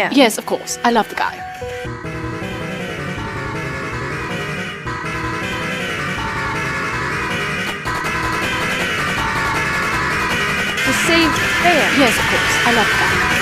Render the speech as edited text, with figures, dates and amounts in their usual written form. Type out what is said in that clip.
man. Yes, of course. I love the guy. The same man. Yes, of course. I love the guy.